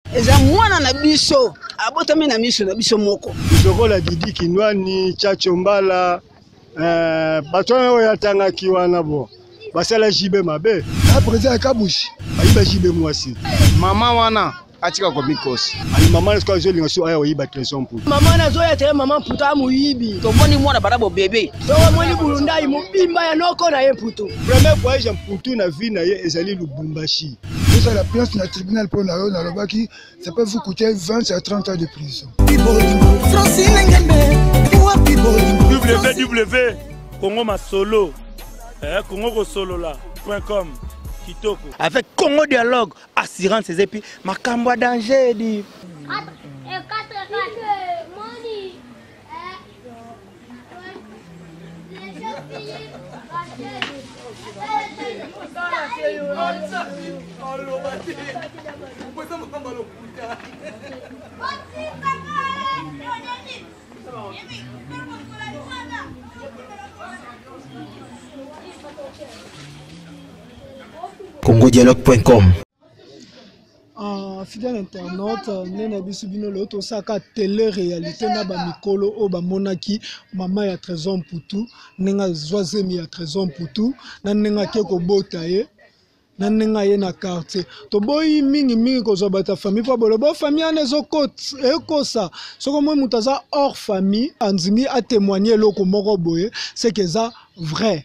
eza mwana na biso abotami na miso na biso moko lokola Didi Kinwani Chacho Mbala bato oyo yatangaki wana bo basala jibe mabe président Kabushi ayiba jibe mwasi mama wana atika ko mikosi ali mama na skozo linga so aya oyiba trésor mputu mama na zo ya te mama mputu amuyibi tomoni mwana barabo bébé so moni bulundai mubimba ya noko na ye mputu premier voyage mputu na vie na ye ezali Lubumbashi. Vous la place dans le tribunal pour la Lobaki, ça peut vous coûter 20 à 30 ans de prison. www Congo Masolo Congo Solo là.com Kitoko avec Congo Dialogue assurance et puis makambo danger dit CongoDialogue.com. Fidèle internaute, nena bisubino le to saka télé-réalité na ba mikolo o ba monaki mama ya Trésor Mputu nenga zoazemi ya Trésor Mputu na nenga keko botaye na nenga ye na quartier to boyi mingi ko zo bata famille pa bolo bo famille anezo kote ekosa soko mo mutaza hors famille anzimi a témoigner loko moko boye c'est que ça vrai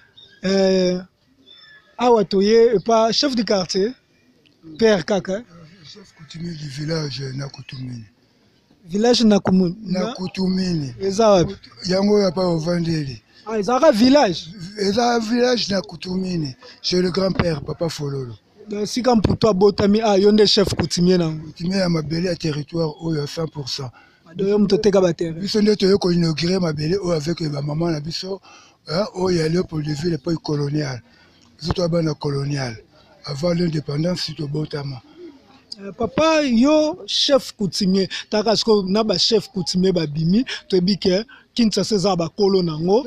awa toye pas chef du quartier Père Kaka. Chef coutumier du village Nakutumini. Village Nakutumini. Nakutumini. Eza yango ya pa ovandeli. Ah, eza village. Eza village Nakutumini. Chez le grand-père Papa Fololo. Si quand pour toi botami a yonde chef coutumier nango. Coutumier ya mabele à territoire oyo 100%. Adoyo mtoteka ba terre. Biso ndeto yo ko inaugurer mabele o avec ba maman na biso o ya le pour le ville pas colonial. Biso to ba na colonial. Avant l'indépendance, c'est au Botama. Papa, yo chef coutumier, taka sko na ba chef coutumier ba bimi, to bike Kinshasa za ba kolo nango.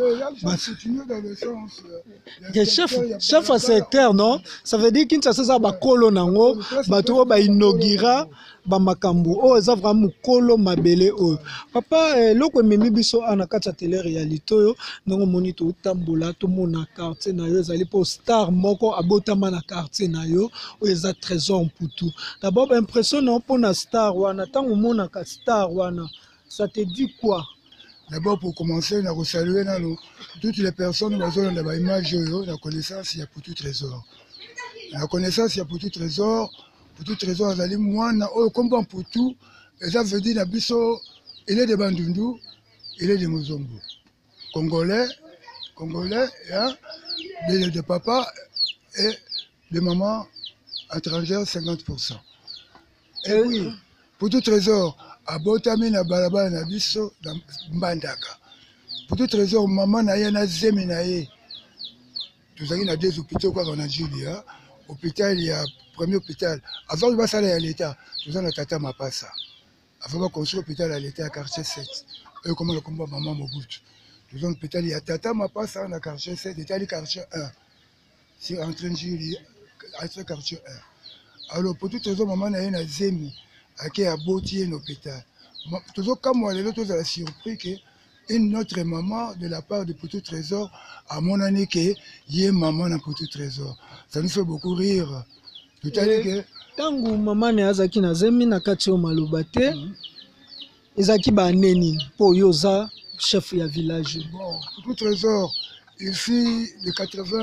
Chef à secteur non, ça veut dire Kinshasa za ba kolo nango, ba to ba inaugura ba makambu. Oh, ça vraiment kolo mabele o. Papa, loko memi biso ana kata télé réalité yo, nango monito tambola to mona quartier na yo zali po star moko abotama na quartier na yo, o eza Trésor Mputu. D'abord impressionnant pour na star wana, tango mona ka star wana, ça te dit quoi? D'abord, pour commencer, on a salué toutes les personnes qui ont une image, la connaissance, il y a pour tout trésor. La connaissance, il y a pour tout trésor, moi, comme pour tout, ça veut dire il est de Bandundu, il est de Mozombo. Congolais, hein, de papa et de maman étrangère, 50%. Et oui, pour tout trésor, à Botami na balaba na biso na Mbandaka. Pour tout trésor maman na ye na zemi na ye. Tous avons des hôpitaux quoi on a Julia. Hôpital il y a premier hôpital. Avant de passer à l'état, nous avons tata Mapasa. Avant de construire l'hôpital à l'état à quartier 7. Et comment le combat maman Mobutu. Nous avons l'hôpital il y a tata Mapasa à quartier 7 et tali quartier 1. C'est en train de Julia entre quartier 1. Alors pour tout trésor maman na ye na zemi. Qui a bâti un hôpital. Toujours comme moi, les autres ont surpris qu'une autre maman de la part de Poutou Trésor, à mon année, qu'il y ait maman dans Poutou Trésor. Ça nous fait beaucoup rire. Tout à l'heure que. Tango maman ne azaki na zemi na kati o malobate, ezaki ba neni po yoza chef ya village. Bon, Poutou Trésor, il fit de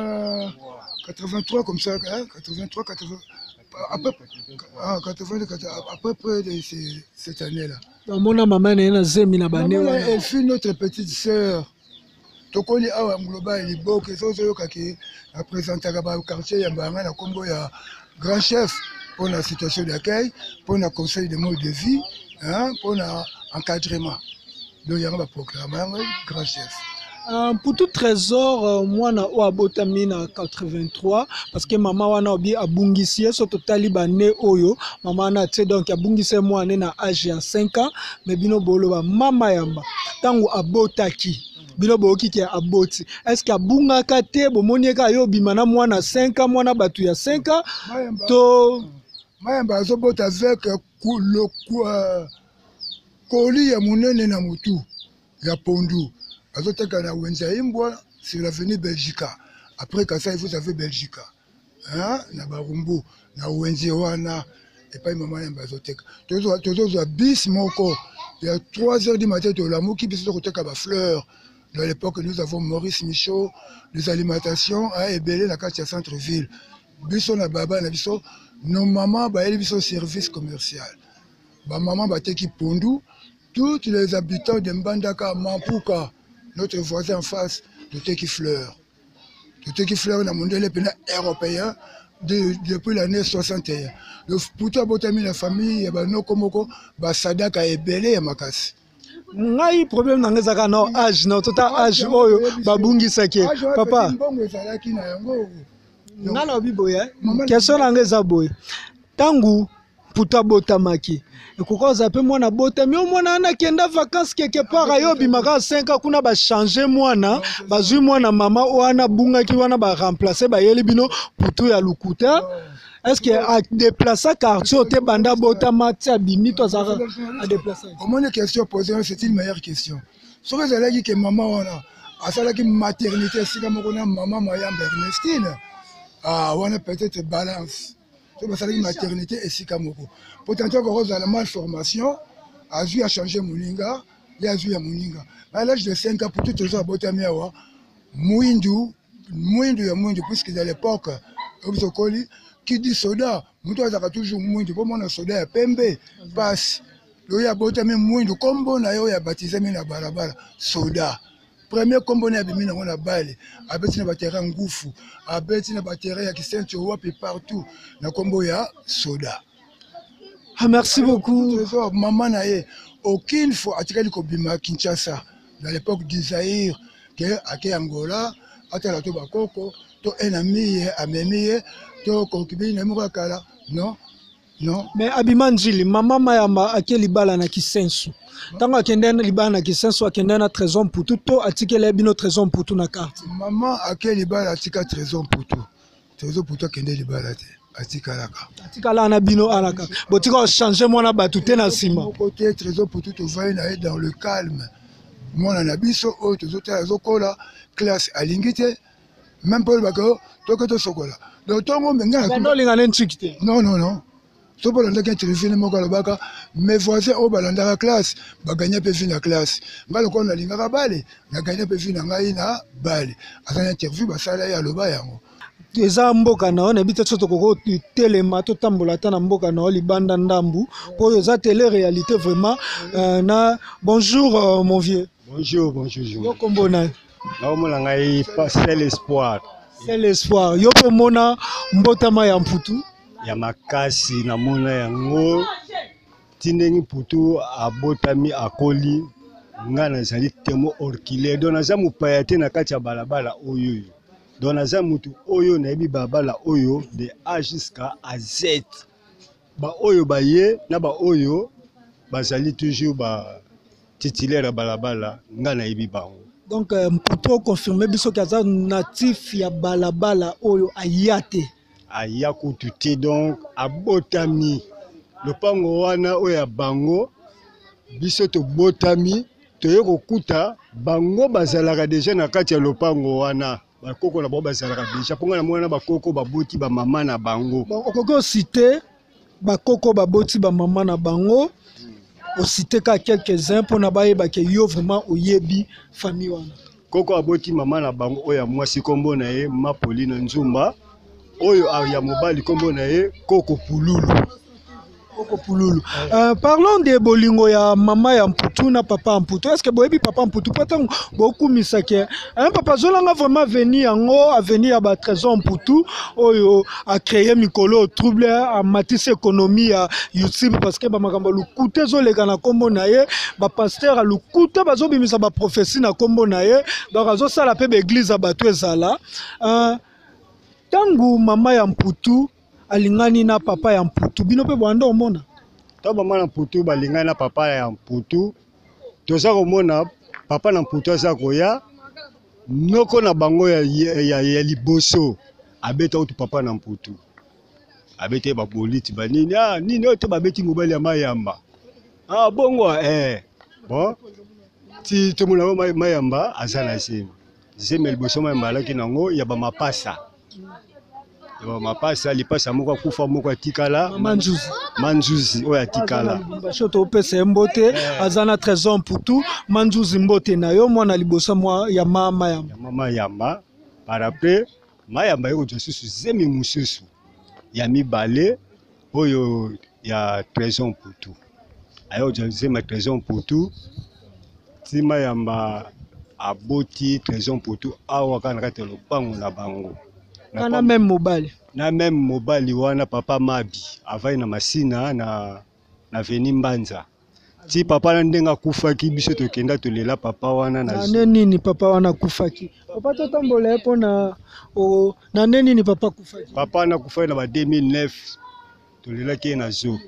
83 comme ça, hein, 83, 80. À peu près de cette année-là. Elle fut notre petite sœur. Tokoni awa ngloba liboke sozo kaki représentaka ba quartier ya Mbanga na Congo ya grand chef pour la situation d'accueil, pour le conseil de mode de vie, hein, pour l'encadrement. Donc il y a un proclamation grand chef. Pour tout trésor, moi na o abotami na 83 parce que maman wana obi abungisie so totali bané oyo maman na te donc abungise moi na âge ya 5 ans mais bino bolo ba mama yamba tango abotaki bino boki ki aboti est-ce que abungaka te bomonieka yo bimana mwana 5 ans mwana batu ya 5 ans to Mayamba azobota avec koli ya munene na mutu ya pondu. Azoteka na wenza imbwa sur l'avenue Belgica. Après Kasa, vous avez Belgica. Hein? Na barumbu, na wenzi wana. Et pas maman Mayamba azoteka. Tozo bis moko. Il y a 3 h du matin de l'amour qui peut se retrouver à fleurs. Dans l'époque, nous avons Maurice Michaud, des alimentations à Ebélé, la carte centre-ville. Biso na baba na biso, nos mamans ba biso service commercial. Ba maman ba teki pondu, tous les habitants de Mbandaka, Mampuka, notre voisin en face, de Teki Fleur. De Teki Fleur na mondele pena européen depuis l'année 61. Le puto botami la famille ba no komoko ba sadaka Ebélé ya makasi. Ngai problème na ngezaka no âge no tota âge oyo babungisaki papa ngala biboya question na ngeza boy tangu puta botamaki ekokoza pe mwana botami o mwana ana kenda vacances quelque part ayo bimaka 5 kuna ba changer mwana bazui mwana mama wana bungaki wana ba remplacer ba yeli bino putu ya lukuta. Est-ce que à déplacer quartier te banda botama tia bimi to za à déplacer? Comment une question posée c'est une meilleure question. Ce que j'ai dit que maman wana asala ki maternité sika moko na maman Mayamba Ernestine ah wana peut-être balance. C'est parce que maternité et sika moko. Potentiellement que Rose a la malformation a dû changer Mouninga, il a dû à Mouninga. À l'âge de 5 ans pour tout toujours botami awa Mouindou puisque à l'époque Obsokoli qui dit soda, nous avons toujours Mouindou, comme on a soda à Pembe, passe. Il y a botami Mouindou, comme on a baptisé na balabala, soda. Premier combo na bimina on a balé, abeti na batera ngufu, abeti na batera ya kisenti wapi partout, na combo ya soda. Ah, merci beaucoup. Maman nae, aucune fois atikali ko bima Kinshasa, dans l'époque du Zaïre, que ake Angola, atala to bakoko, to enami amemi to kokibi na mukakala, non. Non. Mais Abimanjili, maman Mayamba akeli bala na kisensu. Tango akendena libana na kisensu akendena trésor pour tout to atikele bino trésor pour tout na carte. Maman akeli bala atika trésor pour tout. Trésor pour tout kende libala te. Atika laka. Atika la na bino alaka. Botika changer mona batute na sima. Côté trésor pour tout va na dans le calme. Mona na biso o tozota zokola classe alingite. Même pas le bako to ko to sokola. Donc tongo menga. Non lingane nchikite. Non non non. So balanda ka téléphone moko lobaka mes voisins au balanda la classe ba gagner pe vina classe ngalo ko na linga bale na gagner pe vina ngai na bale azana interview ba sala ya loba yango eza mboka na on habite soto koko telema to tambola ta na mboka na libanda ndambu po eza télé réalité vraiment na bonjour mon vieux. Bonjour yo kombona na omona ngai c'est l'espoir yo po mona mbotama ya mputu ya makasi na mona yango tindeni putu abotami akoli nga nazali temo orkile don naza mopaya te na kati ya balabala oyo don naza mutu oyo nayebi balabala oyo de A jusqu'à Z ba oyo baye na ba oyo bazali toujours ba titulaire ya balabala nga nayebi bango. Donc mputu confirmer biso kaza natif ya balabala oyo ayate aya kutu te donc abotami lopango wana oya bango biso to botami toye kokuta bango bazalaka déjà na kati ya lopango wana bakoko na bango bazalaka déjà ponga na mwana bakoko baboti ba mama na bango okoko cité bakoko baboti ba mama na bango o cité ka quelques-uns pona bayeba ke yo vraiment oyebi famille wana koko aboti mama na bango oya mwasi kombo na ye Mapolina Nzumba oyo ya mobali kombo na ye Koko Pululu. Parlons de bolingo ya mama ya mputu na papa ya mputu. Est-ce que boyebi papa mputu pata beaucoup misake un papa zolanga vraiment venir yango avenir ya ba trésor mputu oyo a créer mikolo trouble a matisse économie ya YouTube parce que ba makambo lukute zoleka na kombo na ye ba pasteur a lukute bazobimisa ba prophétie na kombo na ye donc azo sala pe ba église batu ezala tangu mama ya mputu alingani na papa ya mputu bino pe bwanda omona to mama na mputu balingani na papa ya mputu toza komona papa na mputu aza koya noko na bango ya liboso abeta utu papa na mputu abete ba boliti ba nini nini oyo te babeti mobali ya Mayamba bongo bon ti tomona Mayamba aza na zeme liboso Mayamba alaki nango ya ba mapasa lipasa moko akufa moko atikala Manzuzi oyo atikala shoto opesa mbote azana trésor Mputu Manzuzi mbote na yo mwana liboso ya Mayamba par après Mayamba yoko josusu zemi mususu ya mibale oyo ya trésor Mputu ayo zema trésor Mputu ti Mayamba aboti trésor Mputu awa kana kati lopango na bango na même mobali wana papa Mabi avai na masina na veni Mbanza ti papa na ndenga kufaki biso tokenda tolela papa wana na nini papa wana kufaki papa totambola po na nini papa kufaki papa na kufaki na ba 2009 tolela ki na zo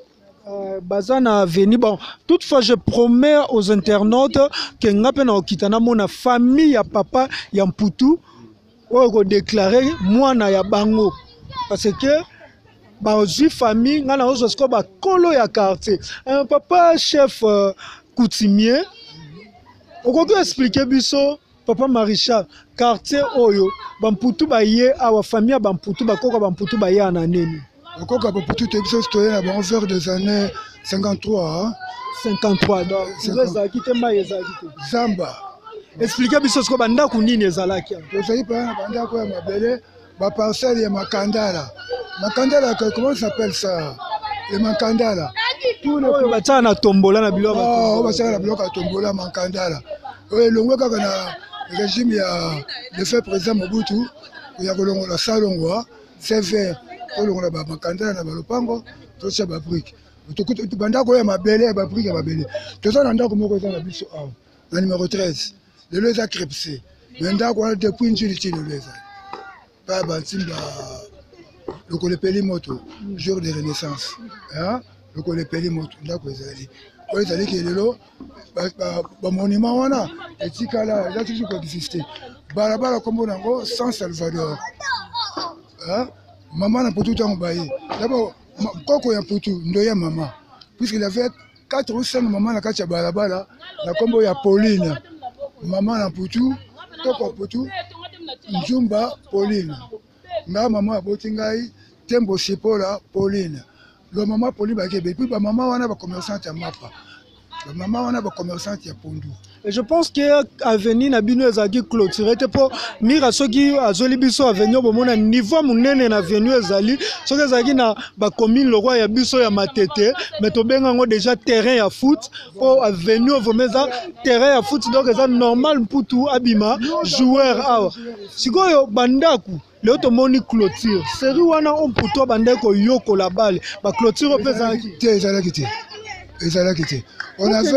Bazana veni bon. Toutefois, je promets aux internautes que ngapena okitana mona famille ya papa ya Mputu o déclarer mwana ya bango parce que bazui famille ngana ozo sko ba kolo ya quartier. Un papa chef coutumier. Okoki expliquer biso papa Marichal quartier oyo Bamputu ba ye awa famille ya Bamputu ba koko Bamputu ba ye na nini. Le coq a tout été vers des années 53. Hein? 53, donc Zamba. Expliquez-moi ce que vous avez dit. Vous savez pas, ma parcelle est Makandala. Makandala, comment ça s'appelle ça? Le Makandala. Tout le monde a tombola na biloko. Oh, on va faire la bloc à tombola Makandala. Oui, le régime, il y a le fait président Mobutu, il y a le salon, c'est vert. On a makandala na balopango to cha ba brique to banda ko ya mabele ba brique ya mabele to ça ndako moko za na biso awa na numéro 13 le les a crepsé banda ko depuis njili le les pas bantimba le kolepeli moto jour de renaissance hein le kolepeli moto ndako ezali ko ezali ke lelo ba monument wana etikala za toujours exister barabara kombo nango San Salvador hein. Maman n'a pas tout envoyé. D'abord, Koko ya Mputu, Ndoya maman. Puisqu'il avait 4 ou 5 mamans na kacha balabala, la combo ya Pauline. Maman na Mputu, Koko Mputu, Njumba Pauline. Nga maman a botingai, Tembo Sipola Pauline. Le maman Pauline ba kebe, puis ba maman wana ba commerçante ya Mapa. La maman wana ba commerçante ya Pondu. Et je pense que avenir na bino ezaki clôturé te po mira soki azoli biso avenir bomona niveau munene na avenir ezali soki ezaki na ba commune le roi ya biso ya Matete mais to benga ngo déjà terrain ya foot po avenir vomeza terrain ya foot donc eza normal Mputu abima joueur awa sikoyo bandaku leo to moni clôture série wana Mputu bandeko yoko la balle ba clôture pezaki te ezalaki te ezalaki te. On a fait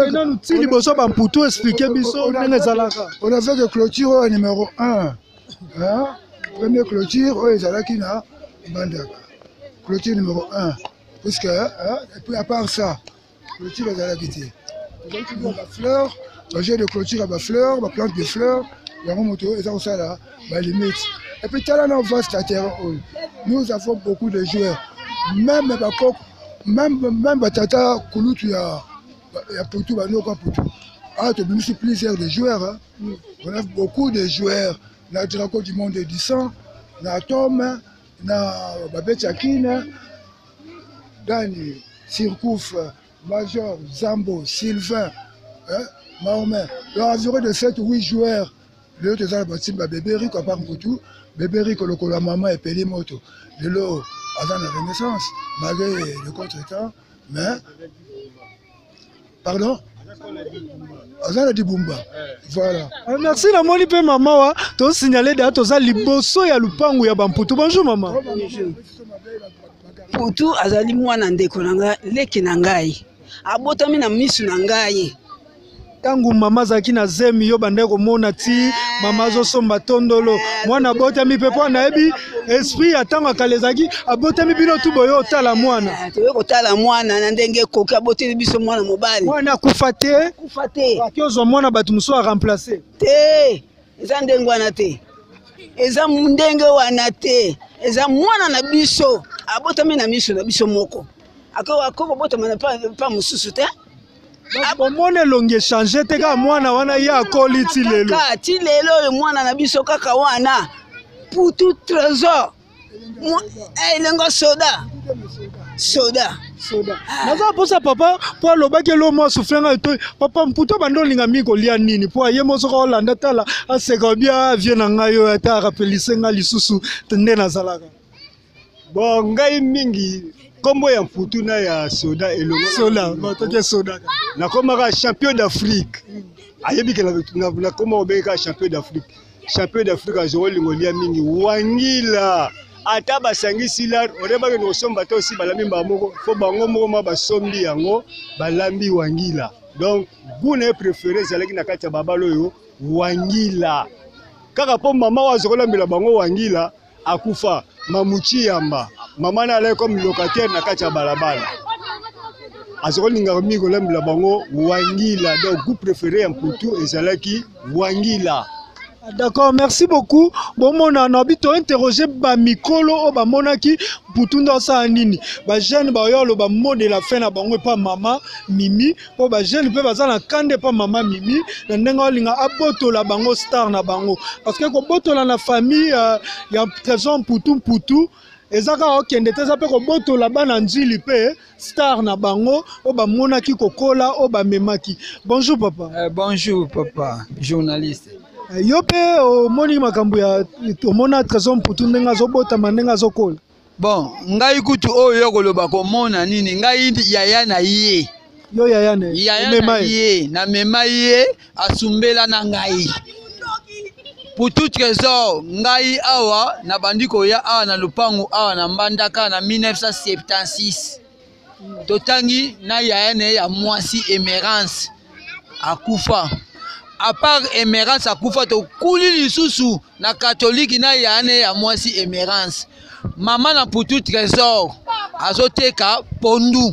que clôture numéro 1. Hein? Première clôture, ezalaki na Bandaka. Clôture numéro 1. Puisque, et puis à part ça, clôture ezalaki te. La fleur, j'ai de clôture à ma fleur, ma plante de fleurs, il y a un moto, et ça là, ma limite. Et puis, on vaste la terre. Nous avons beaucoup de joueurs. Même Batata Kouloutou, il y a Poutou, tu plusieurs de joueurs. Hein. On a beaucoup de joueurs. La Draco du monde du sang, la Tom, la Babette Chakine, Dani, Sirkouf, Major, Zambo, Sylvain, hein, Mahomet. Il y a environ de 7 ou 8 joueurs. Le autre, c'est Bébéri, à part Poutou, Bébéri, la maman et Pelimoto. Le lot, avant la Renaissance, malgré le contre-temps, mais. Pardon? Azana Dibumba. Voilà. Merci la moni pe maman wa. To signaler da to za liboso ya lupangu ya Bamputu. Bonjour maman. Putu azali mwana ndeko nanga leki na ngai. Abotami na misu na ngai. Tangu mama zaki na zemi yo bandeko mona ti mama zo somba tondolo mwana botami pe po na ebi esprit atanga kalezaki abotami bino tu boyo otala mwana to yo tala mwana na ndenge koki aboteli biso mwana mobali mwana kufate kufate akiozo mwana batu muso a remplacer te eza ndengwana te eza mundenge wana te eza mwana na biso abotami na miso na biso moko akoko botama na pa mususu te omone elongi echange te kaka mwana wana ye akoli ti lelo ti lelo oyo mwana na biso kaka wana putu trésor elengo soda naza mposa papa mpo alobaki elo mwa suflenga etoyi papa mputu bando olinga mingi kolia nini mpo aye mosoko olanda tala aseka bia vie na ngai oyo ata arapelise nga lisusu nde nazalaka bon ngai mingi kombo ya mputu na ya soda elongo soda nakomaka champion d'Afrique ayebiki na kombo obengaka champion d'Afrique azongo olingo lia mingi wangila ata basangisi la orebaki nosomba te osi balambi moko fo bango moko ma basombi yango balambi wangila donc guna ye préféré ezalaki na kati ya babalo oyo wangila kaka mpo mama oyo azokolambela bango wangila akufa mamuchi yamba mama na alai comme locataire na kati ya balabala azokolingaka mingi kolambela bango wangila donc goût préféré ya mputu ezalaki wangila. D'accord, merci beaucoup. Bon, mon anabito interroger ba mikolo o ba monaki putundo sa nini. Ba jeune ba yo lo ba mode la fin na bango pa mama Mimi. Po ba jeune pe baza na kande pa mama Mimi. Na ndenga linga aboto la bango star na bango. Parce que ko boto la na famille ya trésor putu. Ezaka okende te zape ko boto la bana njili pe star na bango o ba monaki kokola o ba memaki. Bonjour papa. Bonjour papa, journaliste. Yo pe omoni makambo ya omona trésor mputu ndenga zobota mandenga zokola. Bon, ngai kutu oyo koloba komona nini ngai yaya na ye. Yo yaya na ye na mema ye asumbela na ngai. Putu trésor ngai awa na bandiko ya awa na lupangu awa na Mbandaka na 1976. Totangi na yaya na ya mwasi Emerance akufa. À part Emerance akufa to kuli lisusu na catholique na yane ya mwasi Emerance. Mama na putu trésor azoteka pondu.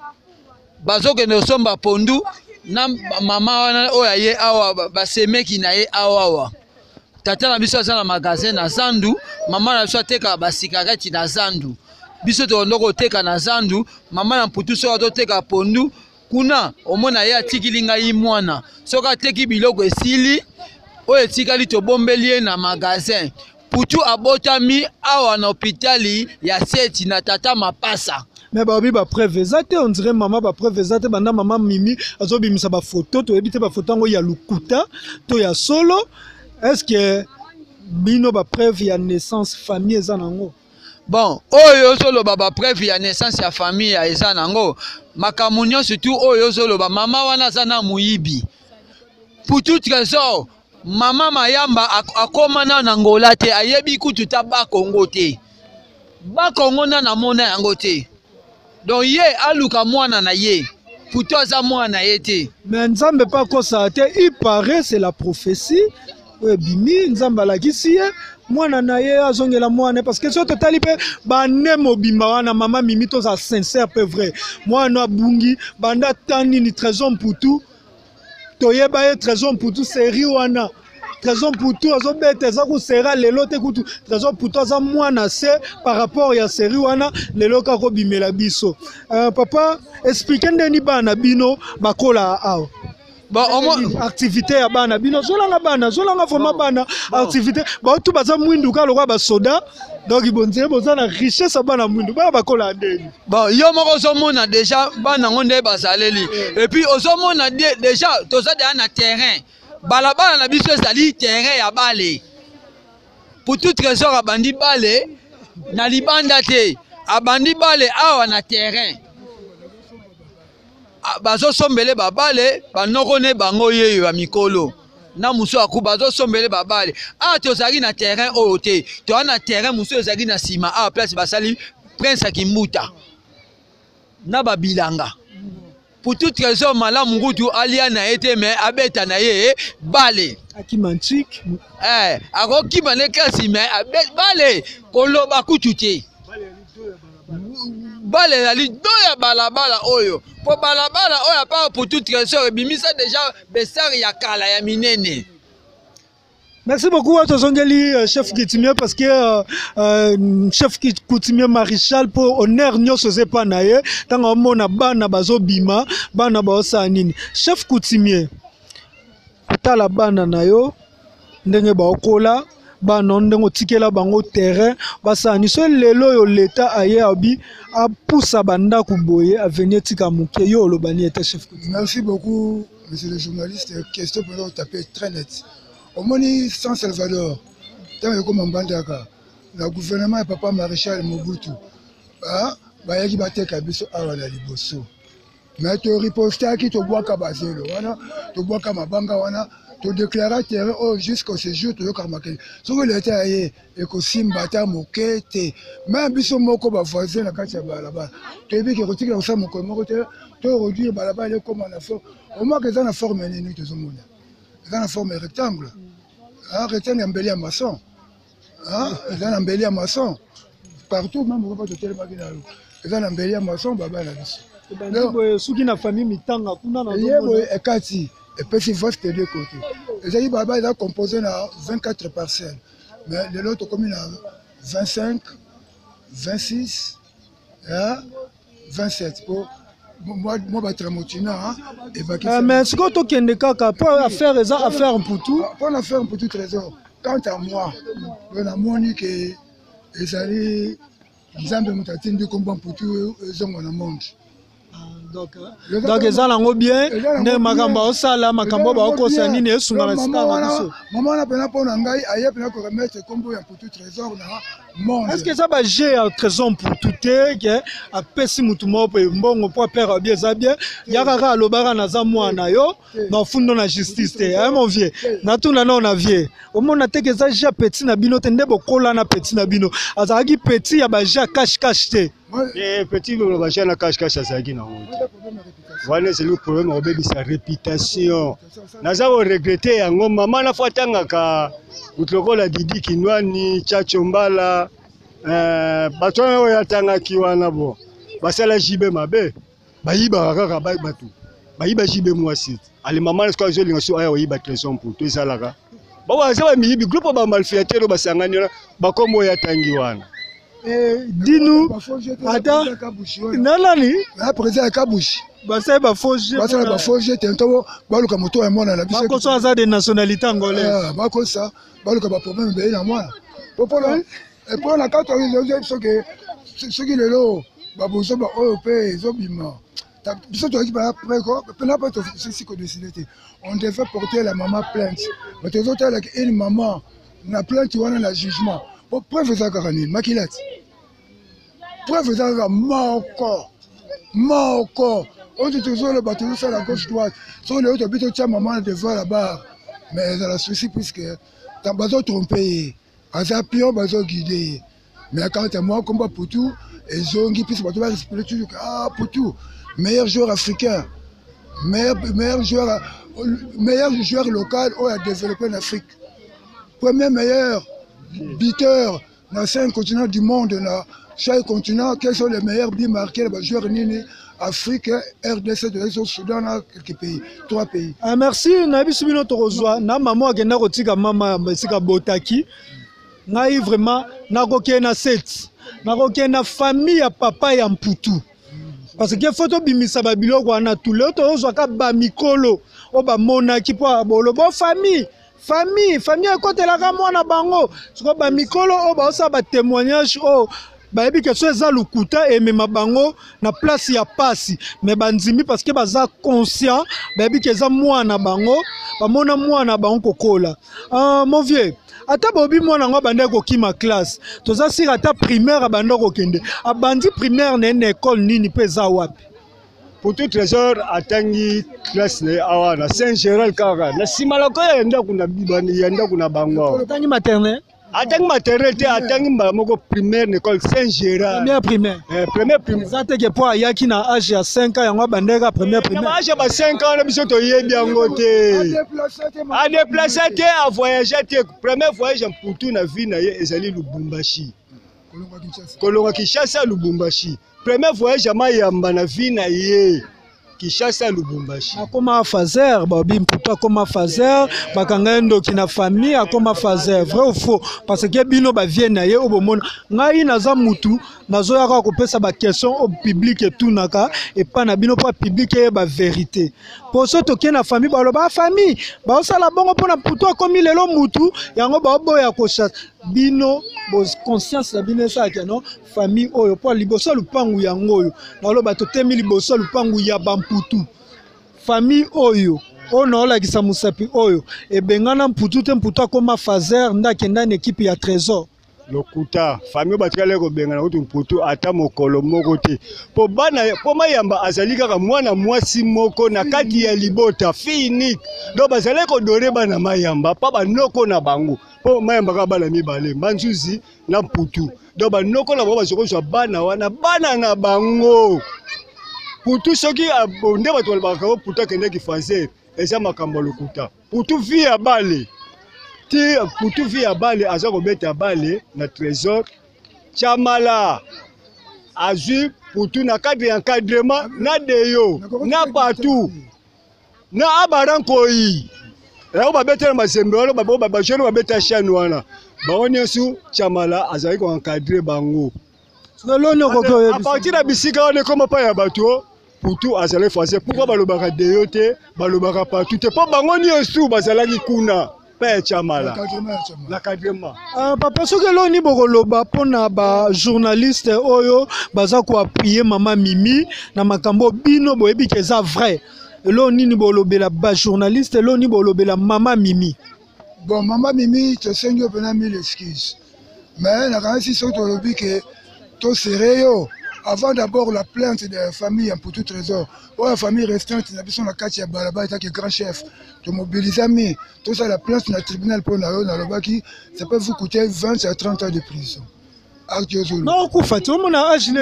Bazoke no somba pondu na mama wana oya ye awa basemeki na ye awa. Tata na biso za na magasin na Zandu, mama na biso ateka basikareti na Zandu. Biso to ndoko teka na Zandu, mama na putu so atoteka pondu. Kuna omona ye atikilinga yi mwana soka teki biloko esili o etikali to bombeli na magasin putu abotami awa na hôpitali ya Seti na tata Mapasa. Mais ba ba preuve ezate on dirait maman ba preuve ezate banda maman Mimi azobimisa ba photo to ebite ba photo ngo ya lukuta to ya solo. Est-ce que bino ba preuve ya naissance famille ezanango? Bon, oyo solo baba preuve ya naissance ya famille ya eza nango makamunyo surtout oyo solo ba mama wana zana muyibi putu trésor mama mayamba akoma na ngola te ayebi kutu ta ba Kongo te ba Kongo na mona yango te donc ye aluka mwana na ye putu aza mwana ye te mais nzambe pas kosa te il paraît c'est la prophétie bimi nzamba lakisi ye mwana na ye azongela mwana parce que so totali pe bane mobimba wana mama Mimi to za sincère peu vrai mwana bungi banda tani ni trésor mputu toyeba ye trésor mputu série wana trésor mputu azobeta za ku sera lelo te kutu trésor mputu aza mwana se par rapport ya série wana lelo ka ko bimela biso papa expliquer ndeni bana bino bakola awo. Bon, activité ya bana bino zolanga vraiment bana activité ba tout baza mwindu ka lokwa ba soda donc ibonze boza na richesse bana mwindu ba bakola ndeni. Bon yo moko zomona déjà bana ngonde bazaleli et puis ozomona déjà toza de na terrain balabala na biso ezali terrain ya bale pour tout trésor abandi bale na libanda te abandi bale awa na terrain bazo sombele babale banoko ne bango yeyo ya mikolo na muso aku bazo sombele babale tozali na terrain oyo te to na terrain muso ezali na sima place basali prince Kimbuta na babilanga pour tout trésor malamu ngutu alia na ete mais abeta na ye bale akimantique akokima ne kasi mais bale koloba kutu te bale la ligne ya balabala oyo po balabala oyo pa pour tout trésor bimisa déjà besar ya kala ya minene Merci beaucoup à Tozongeli, chef coutumier, parce que chef coutumier maréchal pour honneur nous faisait pas naïe. Tant qu'on a bana bazo bima, bana baosa nini. Chef coutumier, ta la bana nayo, ndenge baokola, bana ndenge tikela bango terrain, basa ni so lelo yo l'état aye abi a poussa banda kuboye à venir tika muke yo lo bani était chef coutumier. Merci beaucoup, monsieur le journaliste. Question pour nous taper très net. Au Moni San Salvador, tant que comme Mbandaka, le gouvernement et papa maréchal Mobutu, bah il va te cabiso à la liboso. Mais tu ripostes à qui tu bois kabazelo, tu bois kamabanga wana, tu déclares terrain jusqu'au séjour tu le karmaké. Sur le l'état et que simbata mokete, même biso moko ba voisin la katia balaba. Tu es bien que retire ça mon commote, tu réduire balaba les comme on a fait. Au moins que ça na forme ni tu zomouna. Dans la forme rectangle. Rectangle embelli à maçon. Dans embelli à maçon. Partout, même au de tellement bien. Dans embelli à maçon, baba la vie. Ceux qui n'ont famille mitanga, kuna na et Kati, et puis il faut se deux côtés. Les amis baba il a composé dans 24 parcelles. Mais l'autre commune a 25, 26, 27 pour moi Batramotina et mais ce que tu as pour faire affaire pour tout. Pour faire un petit trésor. Quant à moi, on a moni que les alliés, ils ont besoin de combat pour tout ils ont dans le monde. Donc ils ont bien, ne makamba osala makamba ba okosa nini esunga na sika na biso. Maman na pena pour ngai aye pena ko remettre combo ya pour tout trésor na monde. Est-ce que ça va j'ai un trésor pour tout que a pesi mutu mo pe mbongo pour père bien ça bien yakaka lobara na za mwana yo na fundo na justice te hein mon vieux na tuna na on vieux au monde te que ça j'ai petit na bino te ndebo kola na petit na bino azaki petit ya ba ja cash te. Et petit le bachana na cash azaki na honte. Voilà c'est le problème au bébé sa réputation. Naza o regretter yango maman na fatanga ka utlokola Didi Kinwani Chacho Mbala bato oyo yatangaki wana bo basala jibe mabe bayiba kaka batu bayiba jibe mwasi ale maman est-ce que je linga so aya oyiba trésor pour tout ça là ba waza ba miyibi groupe ba malfaiteur basangani ba kombo yatangi wana dis-nous attends nalani président Kabushi basai ba foje basala ba foje tento baluka moto ya mwana na biso bako so aza de nationalité angolaise bako ça baluka ba problème be na mwana popolo et pour la carte ce qui le lot babozo ba OP zobima biso to ekipa après ko pena pas ceci que décider on devait porter la maman plainte mais les autres avec une maman na plainte wana la jugement pour preuve ça garantie makilati preuve ça moko on dit toujours le bateau sur la gauche droite sur le haut bito tia maman devant la barre mais ça la souci puisque t'as bazo trompé azapion bazo guidé mais quand à moi combat pour tout et zongi puisque bato va respirer toujours pour tout meilleur joueur africain meilleur joueur local on a développé en Afrique premier meilleur buteur dans 5 continents du monde dans chaque continent quels sont les meilleurs buts marqués les joueurs nini Afrique, RDC, de l'Est, Soudan, quelques pays, 3 pays. Merci, Nabi Subino Torozwa, na maman agenda kotika mama besika botaki. Ngai vraiment nakoke na set. Nakoke na famille ya papa ya Mputu. Parce que photo bimisa babilo kwa na tout le temps ozwa ka ba mikolo o ba monaki po abolo bo famille à côté la ka mwana bango. Soko ba mikolo o ba osa ba témoignage o bayebi que so eza lukuta emema bango na place ya pasi mais banzimi parce que baza conscient bayebi que eza mwana bango bamona mwana bango kokola mon vieux ata bobi mwana ngo bande kokima classe toza sir ata primaire abande kokende abandi primaire na une école nini peza wapi pour tout trésor atangi classe ne awana Saint Gérald kaka na simala ko yenda kuna bibani yenda kuna bango atangi maternelle atangi maternité atangi moko primaire école Saint Gérald première primaire ça te que pour ayaki na âge ya 5 ans yango bandeka première primaire âge ba 5 ans na biso to yebi yango te a déplacer te a voyager te premier voyage pour tout na vie na ye ezali Lubumbashi Kolonga Kinshasa Lubumbashi premier voyage à Mayamba na vie na ye Kinshasa Lubumbashi. Akoma fazer, babi mputu akoma fazer, bakanga ndoki na famille akoma fazer, vrai ou faux? Parce que bino ba vient na ye obomona. Ngai naza mutu, nazo yaka kopesa ba question au public et tout naka et pas na bino pas public et ba vérité. Pour ça to na famille ba loba famille, ba osala bongo pona mputu akomi lelo mutu, yango ba boya ko chat. Bino bo conscience la bino ça non famille oyo po liboso lupangu yango oyo naloba totemi liboso lupangu ya bamputu famille oyo ono olakisa musapi oyo ebengana mputu te mputu akoma fazer ndakenda na ekipe ya trésor lokuta famille batikale ko bengana kutu mputu ata mokolo moko te po bana po mayamba azali kaka mwana mwasi moko na kati ya libota fini do bazali ko dore bana mayamba pa banoko na bango po mayamba ka bala mibale manzuzi na mputu do banoko na bango bazoko bana wana bana na bango putu soki abonde bato balaka ko putu kende ki fazer eza makambo lokuta putu via bale ti putu via bale aza ko beta bale na trésor chamala azui putu na cadre encadrement na deyo na partout na abarankoyi la ba beta mazembe wala ba jeune ba beta chane wana baone su chamala azali ko encadrer bango a partir de bisika on comme pas ya bato putu azali français pourquoi balobaka deyo te balobaka partout te po bango nyosu bazalaki kuna pe chamala l'encadrement papa soki eloni bokoloba mpona bajournaliste oyo baza koappuye mama Mimi na makambo bino boyebi ke eza vrai eloni ni bolobela bajournaliste eloni bolobela mama Mimi bon mama Mimi tosengi opena mille excuses mais nakanisi soki tolobi ke tosereyo avant d'abord la plainte de la famille en Poutou Trésor, ou la famille restante, la personne à Katia Balaba est grand chef, de mobiliser, tout ça la plainte dans le tribunal pour Nalobaki, ça peut vous coûter 20 à 30 ans de prison. Non, Koufati, on a agi.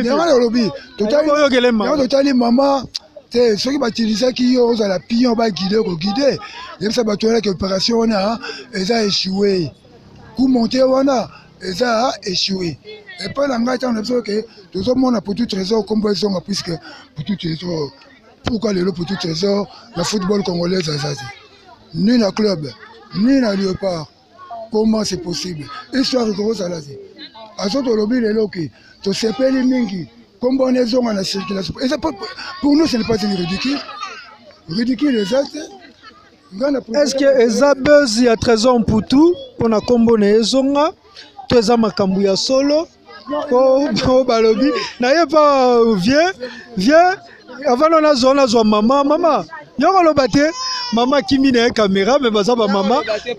Totalement, maman, ceux qui vont utiliser qui ont la pille, on va guider, et ça va tourner l'opération, on a, ils ont échoué. Coup monté, on a, ils ont échoué. Et pas l'engagement on a besoin que tout le monde a pour tout trésor comme ils ont puisque pour tout trésor pourquoi les lots pour tout trésor le football congolais ni le club ni le léopard comment c'est possible histoire grosse à l'Asie à ce lobby les loki to sepeli mingi combinaison en circulation et pour nous ce n'est pas ridicule les actes. Est-ce que eza buzz ya trésor Mputu pona kombona ezonga to eza makambo ya solo ko balobi na ye pa vieux avant on a zona maman yoko lo baté maman kimi na caméra mais baza ba maman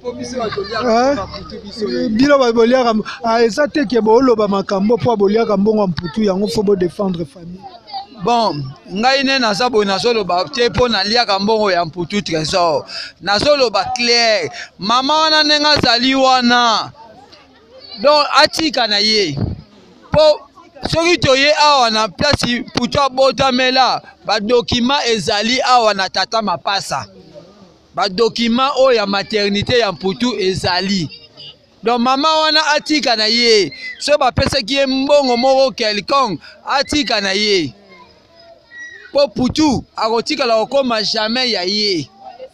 bilo ba bolia eza te ke bo lo ba makambo po bolia kambongo Mputu yango fo bo défendre famille. Bon, ngai ne nazabo nazolo ba te po na lia kambongo ya Mputu Trésor. Nazolo ba clair. Mama wana nenga zali wana. Donc atika na ye. Po soki toye awa na place Mputu abotamela ba document ezali awa na tata mapasa. Ba document o ya maternité ya Mputu ezali. Donc mama wana atika na ye. So ba pesa ki mbongo moko quelconque atika na ye. Po Putu akotika la okoma jamais ya ye.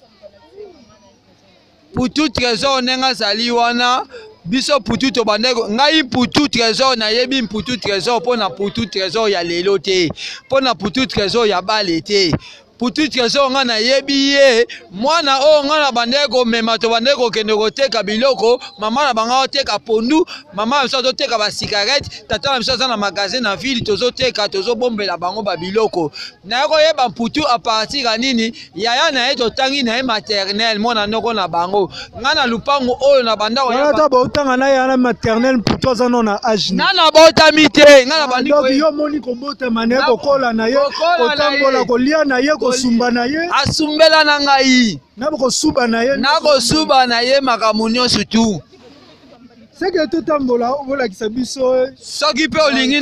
Putu Trésor nenga zali wana biso Putu to bandeko ngai Putu Trésor na yebi Putu Trésor pona Putu Trésor ya lelo te pona Putu Trésor ya bale te Putu Trésor nga na yebi ye mwana o nga na bandeko mema to bandeko kende koteka biloko mama na banga oteka pondu mama na so teka ba cigarette tata na so na magasin na ville tozo teka tozo bombela bango ba biloko na yako yeba Putu a partir nini yaya na eto tangi na maternelle mona noko na bango nga na lupango oyo na banda o yaba ta ba tanga na ya maternelle Putu za no na âge na bota mite nga na bandiko yo moni ko bota maneko kola na ye otambola ko lia na ye sumba na ye asumbela na ngai nako suba na ye makambo nyonso tu C'est que tout le monde voilà qui s'habille soki pe olingi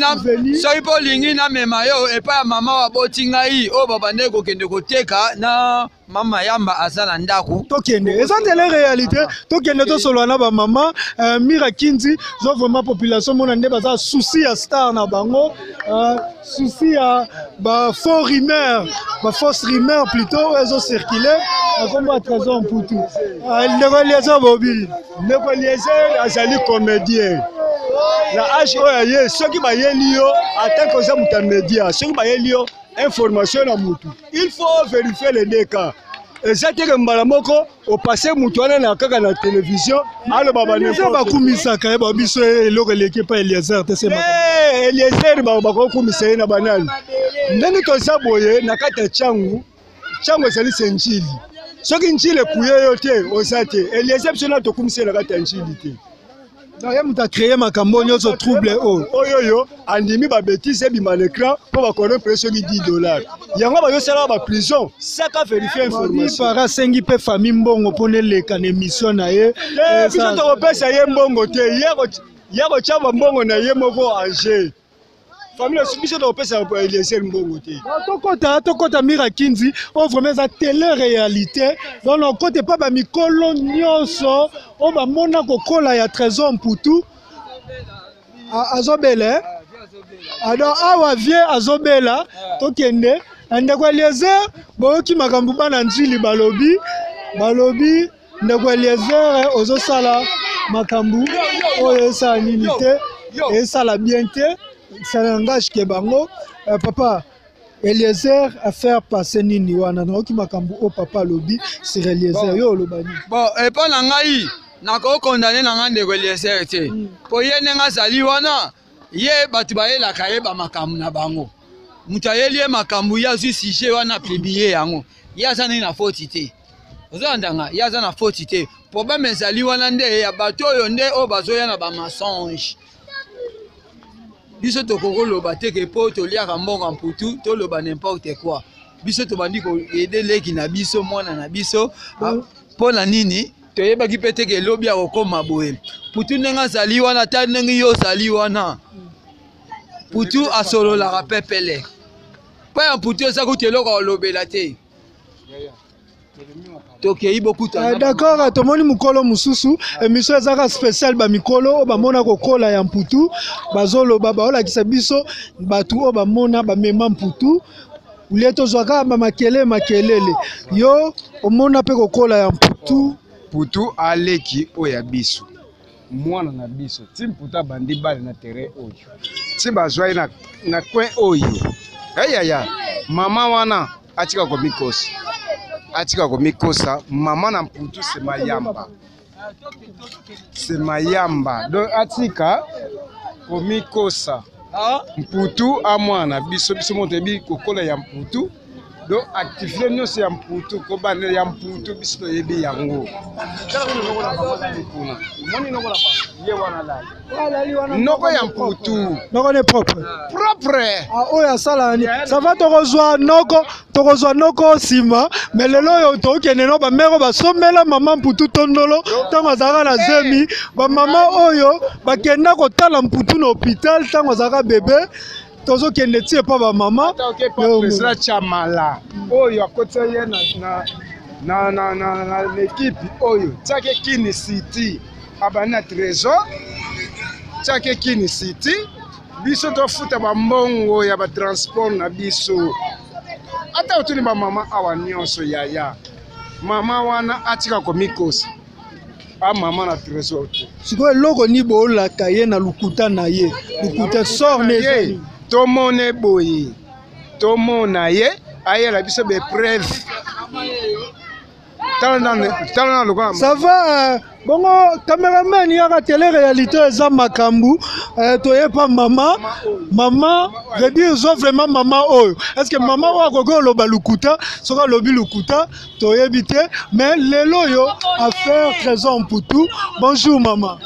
na mema yo epa ya mama wa botinga yi o baba ndeko kende koteka na mama yamba azala ndaku tokende eza tele réalité tokende to solo na ba mama Mira Kinzi zo vraiment population mona nde baza souci ya star na bango souci ya ba faux rumeur ba fausse rumeur plutôt ezo circuler comme à trésor Mputu ndeko liazo bobi ndeko liazo azali comédien la âge oyo soki bayeli yo atant que ça muta soki bayeli yo information na mutu il faut vérifier les deux cas ezateke mbala moko opase mutu wana na kaka na télévision alo baba ne ba kumisaka e ba biso eloko leke pa Eliezer te sema Eliezer ba kumisa na banani ndenge toza boye na kati ya changu ezali senjili soki njile kuye yo te osate Eliezer biso na tokumisa na kati ya njili te. Donc, il a créé ma campagne sur trouble. Oyoyo, andimi ba bêtise bima l'écran pour va connaître presque $10. Yango ba yo sala ba prison, ça ka vérifier information. Para sengi pe famille mbongo pone le kan émission na ye. Biso to pesa ye mbongo te, yako chamba mbongo na ye moko age. Famille biso to pesa Eliezer mbongo te. Tokota Mira Kinzi, on vraiment za télé-réalité. Donc on côté pas ba mikolo nyonso, on ba mona kokola ya trésor Mputu. Azobele. Alors awa vie azobela tokende ndeko Eliezer boki makambu bana njili balobi ndeko Eliezer ozosala makambu oyo sa nini te et ça la bien te. Ça n'engage que bango papa Eliezer a faire passer nini wana na oki makambu o papa lobi sur Eliezer yo lobani bon et pas na ngai na ko condamner na ngande ko Eliezer te po ye nenga zali wana ye batu baela kaye ba makambu na bango mutayeli ye makambu ya zu sujet wana publier yango ya zana na faute te ozandanga ya zana faute te problème ezali wana nde ya bato yo nde o bazoya na ba mensonge biso tokoloba te ke po toliaka mbongo Mputu toloba n'importe quoi biso tobandi ko aider leki na biso mwana na biso po na nini toyebaki pe te ke lobi akokoma boye Mputu ndenge azali wana ta ndenge yo ozali wana Mputu asololaka pepele po ya Mputu eza kuti eloko olobela te tokei bokuta d'accord tomoni mukolo mususu émission ezaka spécial ba mikolo ba mona kokola ya Mputu bazoloba baolakisa biso batu o ba mona ba mema Mputu ulieto zwaka ba makelele yo omona pe kokola ya Mputu aleki oya biso mwana na biso ti Mputu bandi bale na terrain oyo ti bazwai na coin oyo ayaya mama wana atika ko mikosa mama na Mputu c'est mayamba donc atika ko mikosa Mputu a mwana biso moto bi kokola ya Mputu donc activité nyonso ya Mputu ko bana ya Mputu biso to yebi yango noko ya Mputu noko ne propre oya sala ni ça va tokozwa noko sima mais lelo yo tokende no ba mero ba somela mama Mputu tondolo tango azaka na zemi ba mama oyo bakenda kotala Mputu na hôpital tango azaka bébé tozo kende tie pa ba mama président Chamala oyo akotsa ye na l'équipe oyo tsake Kini City abana trésor tsake Kini City biso to futa ba mbongo ya ba transport na biso ata otuni ba mama awa nyonso yaya mama wana atika ko mikosa mama na trésor siko eloko ni bolaka ye na lukuta na ye lukuta sort ne tomone boye tomona ye ayela biso be preuve ça va bongo cameraman yaka télé-réalité eza makambu toye pa mama je dis zo vraiment mama oyo est-ce que mama oyo akoki oloba lukuta soki alobi lukuta toyebi te mais lelo yo affaire trésor Mputu bonjour mama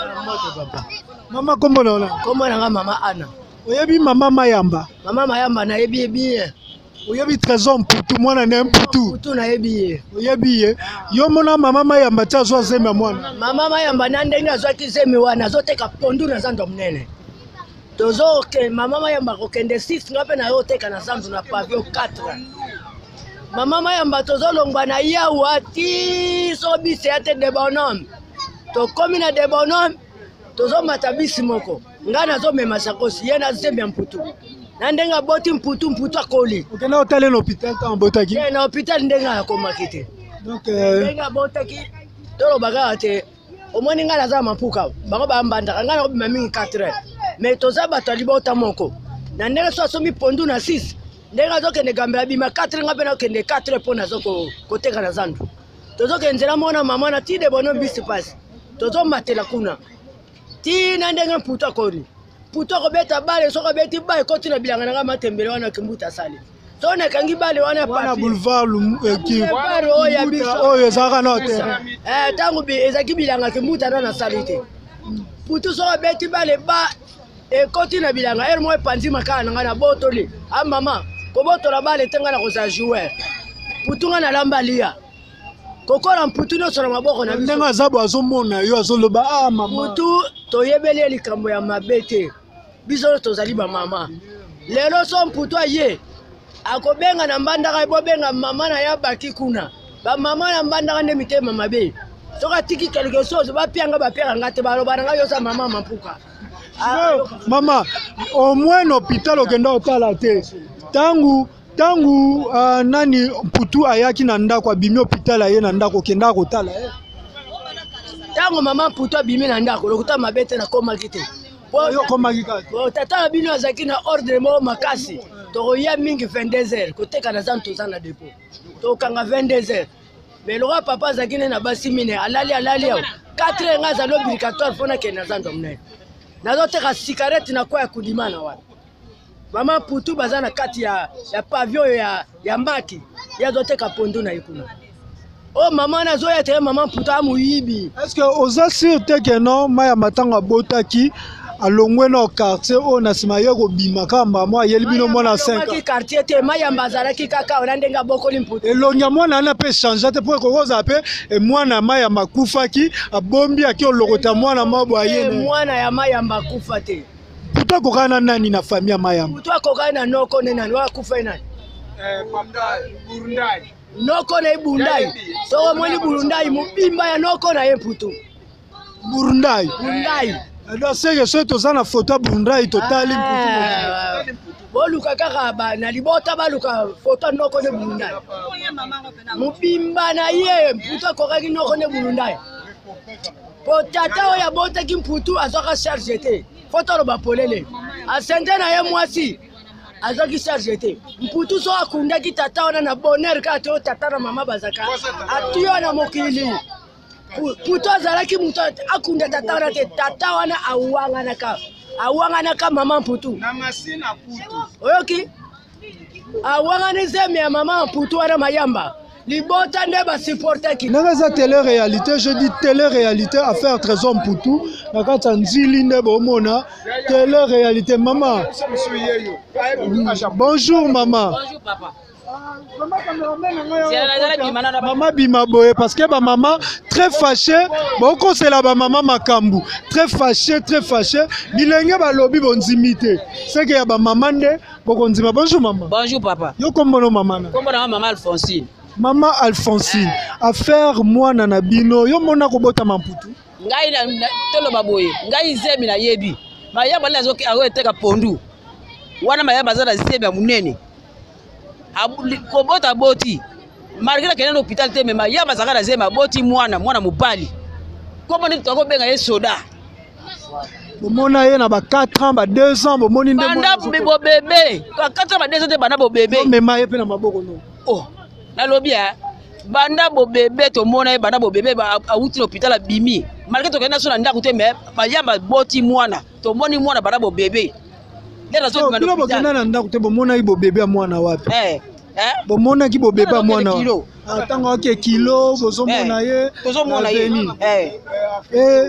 kombo na nga mama Ana oyebi mama Mayamba nayebi bien Oyebi trésor mputu mwana na mputu. Mputu na yebi. Oyebi ye. Yo mona mama mayamba tia zo zema mwana. Mama mayamba na ndenge azwaki zemi wana azoteka pondu na zando munene. Tozo ke mama mayamba kokende 6 ngape na yo teka na zando na pavio 4. Mama mayamba tozo longwa na yawa ti so bise ate de bonhomme. To komi na de bonhomme tozo matabisi moko. Ngana zo mema sakosi yena zemi mputu. Na ndenga boti mputu akoli. Okenda hôtel na hôpital ta mbotaki. Na hôpital ndenga akomakite. Donc ndenga botaki tolo baga te. Omoni ngala za mapuka. Bango ba mbanda ngala obima mingi 4. Mais toza bato libota moko. Na ndenga so somi pondu na 6. Ndenga zo kende gambela bima 4 ngape na kende 4 pona zo koteka na zandu. Tozo kenzela mona mama na ti de bono bisi pass. Tozo matela kuna. Ti na ndenga mputu akoli. Puto ko beta bale so ko beti ba ko tina bilanga na matembele wana kimbuta sale so na kangi bale wana wana boulevard ki baro ya biso oyo zaka na hotel tangu bi ezaki bilanga kimbuta na salite puto so beti bale ba e ko tina bilanga er mo panzi makana ngana botoli a mama ko botola bale tenga na ko sa jouer puto ngana lambalia kokola mputu no sona maboko na biso ndenga zabo azomona yo azoloba ah mama putu toyebeli likambo ya mabete biso tozali ba mama lelo so mputu aye akobenga na mbandaka bobenga mama na ya baki kuna ba mama na mbandaka nde mitema mabe soka tiki quelque chose ba pianga ba pera ngate ba loba nga yo sa mama mampuka mama au moins hôpital okenda otala te tangu nani mputu ayaki na ndako abimi hôpital aye na ndako kenda kotala tango mama mputu abimi na ndako lokuta mabete na koma kite yo koma kika tata bino azaki na ordre mo makasi to ya mingi 22h koteka na zanto za na dépôt to kanga 22h mais le papa azaki na basi mine alali 4h ngaza lo obligatoire fona ke na zanto mne na zoteka cigarette na kwa kudimana wana mama putu bazana kati ya pavio ya mbaki ya zoteka pondu na ikuna oh mama na zoya te mama putu amuyibi est-ce que oza sûr te que non maya matanga botaki alongwe na quartier o na sima yo ko bima kamba mo ayeli bino mona 5 ki quartier te maya mbazala ki kaka ona ndenga bokoli mputu elonga mwana na pe changer te pour kokoza pe e mwana maya makufaki abombi aki olokota mwana mabo ayene mwana ya maya makufa te puto kokana nani na famille mayamba puto kokana noko ne nani wakufa nani Burundai noko na Burundai so mwali Burundai mubimba ya noko na ye puto Burundai alors c'est que ce toza na photo Burundai totali puto boluka kaka ba na libota baluka photo noko ne Burundai mubimba na ye puto kokaki noko ne Burundai po tata oya bota ki mputu azoka charge te photo lo bapolele asente na ye mwasi azoki charge te mputu so akunda ki tata wana na bonheur ka te tata na mama bazaka atiyo na mokili putu azalaki mutu akunda tata wana te tata wana awanga ka mama mputu na masina putu oyoki awanga ne zeme ya mama mputu wana mayamba libota nde ba supporter ki nanga za télé-réalité je dis télé-réalité affaire trésor mputu na kata nzili nde bomona télé-réalité maman bonjour maman bonjour papa Maman bima boye parce que ba maman très fâché boko c'est la ba maman makambu très fâché bilenge ba lobi bonzimité c'est que ya ba maman nde boko nzima bonjour maman bonjour papa yo kombono maman kombono maman Alphonsine maman Alphonsine affaire mwana na bino yo mona ko bota mamputu ngai na tolo baboye ngai zemi na yebi mayamba nazo aweteka pondu wana mayamba za zemi ya munene kobota boti marikela kene no hôpital te mema yamba zakana zema boti mwana mobali komo ni toko benga ye soda bomona ye na ba 4 ans ba 2 ans bomoni nde banda bo bébé ka 4 ans ba 2 ans te banda bo bébé mema ye pe na maboko no oh na lobia banda bo bébé to mona ye banda bo bébé ba awuti no hôpital abimi marikela to kena so na ndako te me ba yamba boti mwana to moni mwana banda bo bébé lera zo bino bokenda na ndako te bomona ye bo bébé mwana wapi bomona ki bo bébé mwana atanga ke kilo bozomona ye tozomona ye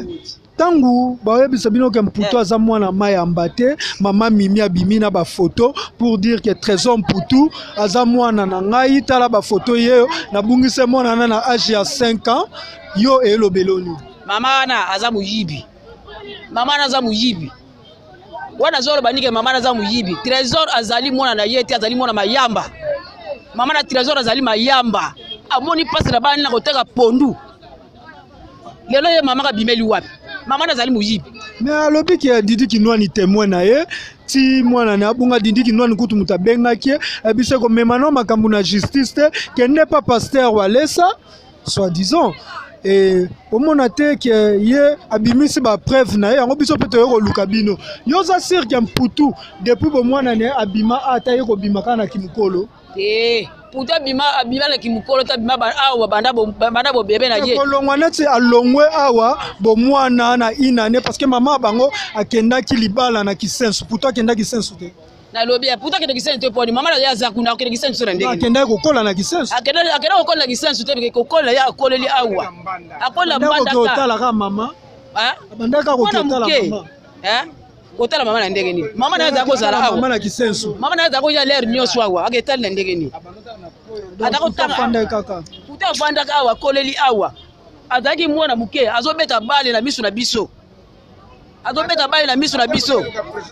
tangu bayebisa bino ke Mputu aza mwana mayamba te mama Mimi abimi na ba photo pour dire que Trésor Mputu aza mwana na ngai tala ba photo yeyo na bungise mwana na âge ya 5 ans yo elobeloni mama na aza muyibi mama na aza muyibi wana zolo banike mama na aza muyibi Trésor azali mwana na yete azali mwana mayamba mama na Trésor azali mayamba amoni pasi na bana na koteka pondu lelo ye mama ka bimeli wapi mama na azali muyibi mais alobi ki Didi Kinwani témoin na ye ti mwana na bunga Didi Kinwani kutu mutabenga ki ebise ko memano makambu na justice te que n'est pas pasteur Walesa soi-disant et omona te ke ye abimisi ba preuve na ye yango biso pe to luka bino yoza sir ke Mputu depuis bo mwana ne abima ata ye ko bimaka na kimukolo Mputu abima na kimukolo ta bima awa banda bo bebe na ye kolongwa neti alongwe awa bo mwana na inane parce que mama bango akenda ki libala na kisensu Mputu akenda kisensu te na lobi Mputu akenda kisensu te poni mama na ya za kuna akenda kisensu na ndenge akenda kokola na kisensu akenda kokola na kisensu te kokola ya akoleli awa akola mbanda ka tala ka mama bandaka ko tala mama kotala mama na ndenge ni mama na za ko zala awa mama na kisensu mama na za ko ya l'air nyonso awa aketala na ndenge ni atako tanga kaka Mputu avanda ka awa koleli awa azaki mwana muke azobeta bale na miso na biso azobeta bale na miso na biso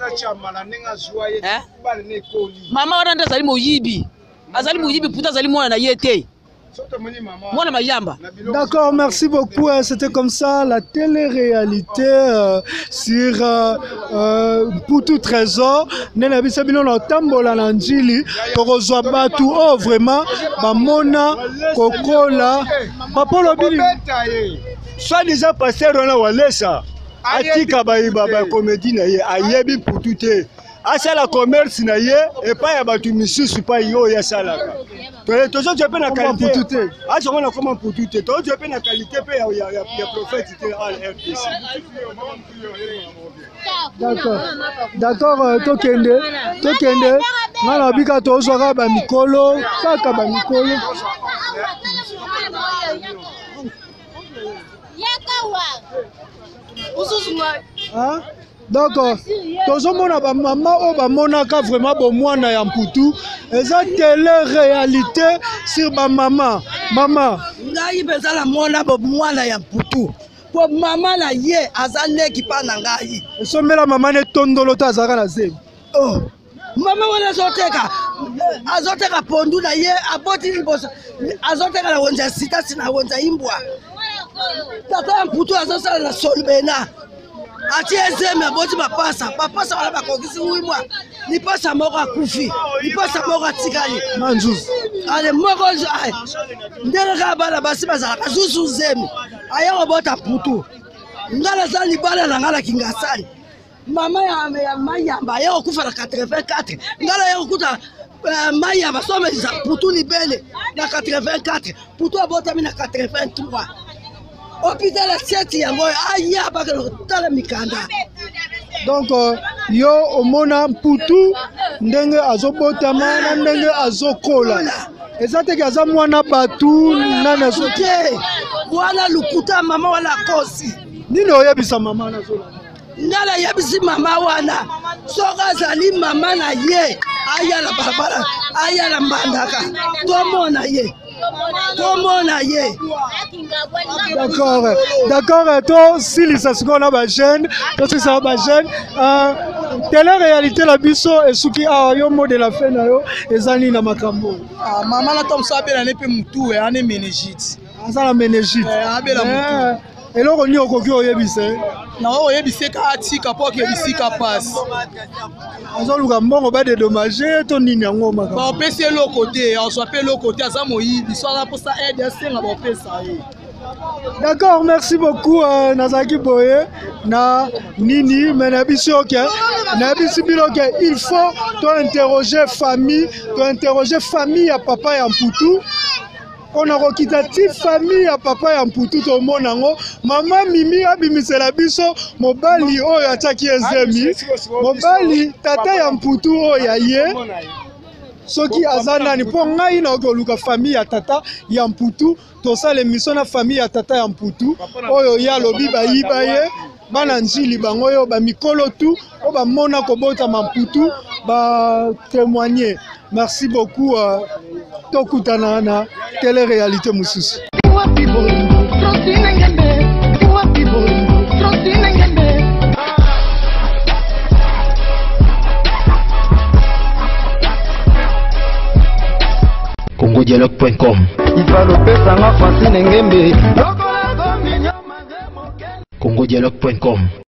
mama wana nda azali moyibi Mputu azali mwana na yete mwana mayamba. D'accord, merci beaucoup. C'était comme ça la télé-réalité sur Mputu Trésor. Nena bisabino na tambola na njili tokozwa batu oh vraiment bamona kokola papolo bili soit déjà pasteur na Walesa atika ba comédie na ye ayebi Mputu te asala commerce na ye et pas ya batu misusu pa yo ya salaka tozo tu pe na qualité te acha mona comment Mputu te tozo tu pe na qualité pe ya prophète te à RDC. D'accord tokende ngala bika tozo ka ba mikolo kaka ba mikolo hein. Donc, tozomona ba mama o ba monaka vraiment bo mwana ya Mputu eza télé-réalité sur ba mama ngai bezala mona bo mwana ya Mputu po mama na ye azaleki pa na ngai esomela mama ne tondolo ta azaka na zemi oh mama wana azoteka pondu na ye aboti libosa azoteka na wonja sita sina wonja imbwa tata ya Mputu azosala na solbena ati ezeme aboti bapasa wala bakokisi wimwa ni pasa moko akufi ni pasa moko atikali manjuzi ale moko ndenge ka bana basi bazalaka zuzu zemi aya kobota Mputu ngala za libala na ngala kingasani mama ya mayamba aya kokufa na 84 ngala ya kokuta mayamba someza Mputu libele na 84 Mputu abotami na 83 hôpital asiati yango aya bakala mikanda. Donc yo omona Mputu ndenge azobotama na ndenge azokola ezateke aza mwana batu nana azoke wana lukuta mama wala kosi nini oyebisa mama na zola ngala yebisi mama wana soka azali mama na ye aya la barabara aya la mbandaka tomona ye D'accord, toi, si les assurants na ba jeune, toi c'est ça ba jeune, télé-réalité la biso et suki yo mot de la fin na yo ezali na makambo. Mama na tom sa bela ne pe mutu e ane meningite. Asa la meningite. Abela mutu. eloko nini okoki oyebise na oyebise ka atika po ke bisika passe azoluka mbongo ba dédommager to nini yango maka ba opesi eloko te azwa pe eloko te aza moyibi so ala posa aide asenga ba opesa ye. D'accord, merci beaucoup Nazaki Boye na Nini mais na biso ke na biso biloke il faut interroger famille ya papa ya Mputu. On a rokitati famille ya papa ya Mputu to monango mama Mimi abimisela biso mobali oyo ataki ezemi mobali tata ya Mputu oyo ye soki aza nani mpo ngai na koluka famille ya tata ya Mputu tosala émission na famille ya tata ya Mputu oyo ya lobi bayiba ye bana njili bango oyo bamikolo tu oyo bamona kobotama Mputu batémoigner. Merci beaucoup. Tokutana na télé-réalité mosusu. congodialogue.com congodialogue.com